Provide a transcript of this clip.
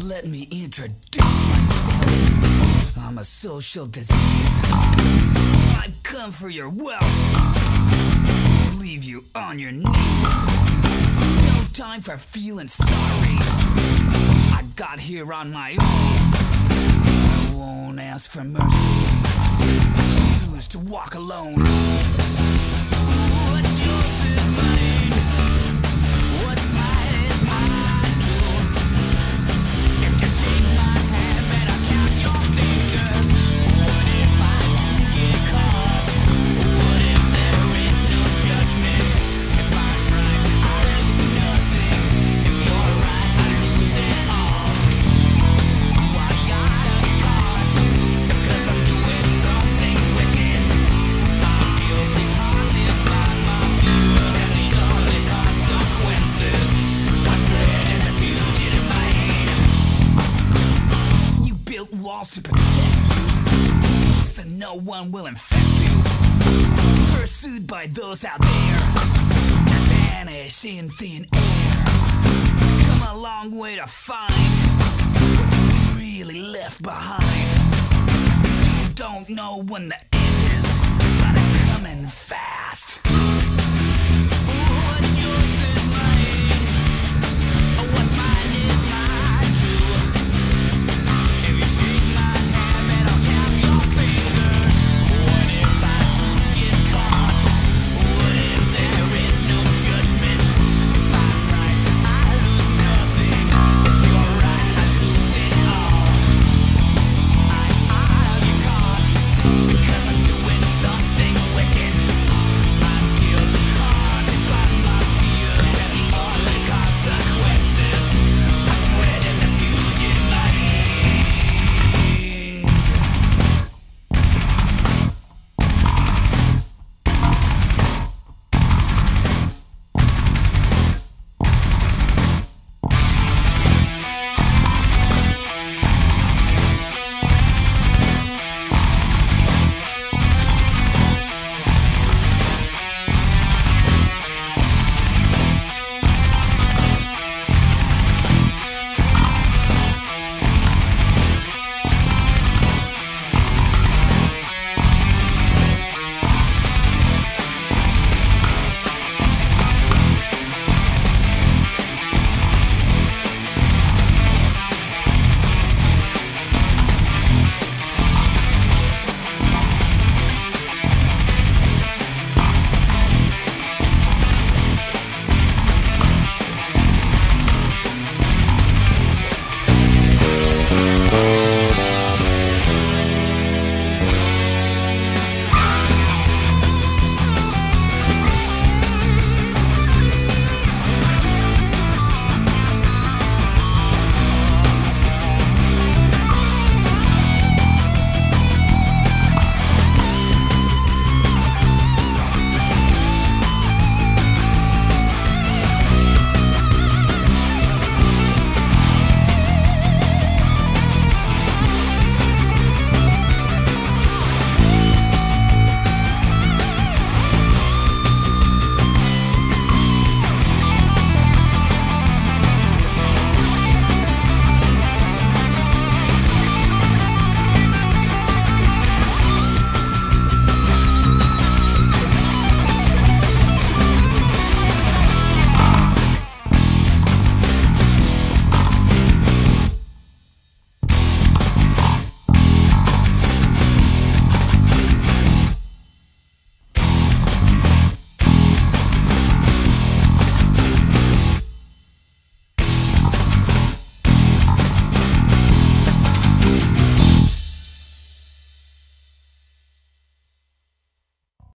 Let me introduce myself. I'm a social disease. I've come for your wealth. Leave you on your knees. No time for feeling sorry. I got here on my own. I won't ask for mercy. I choose to walk alone. What's yours is mine. What's mine is mine too. If you shake my hand, better count your fingers. What if I do get caught? What if there is no judgment? If I'm right, I lose nothing. If you're right, I lose it all. Why I caught? Because I'm doing something wicked. I'm guilty, haunted by my fears and the ugly consequences. I dread the fugitive mind. You built walls to protect you, so no one will infect you. Pursued by those out there that vanish in thin air. Come a long way to find what you really left behind. You don't know when the end is, but it's coming fast.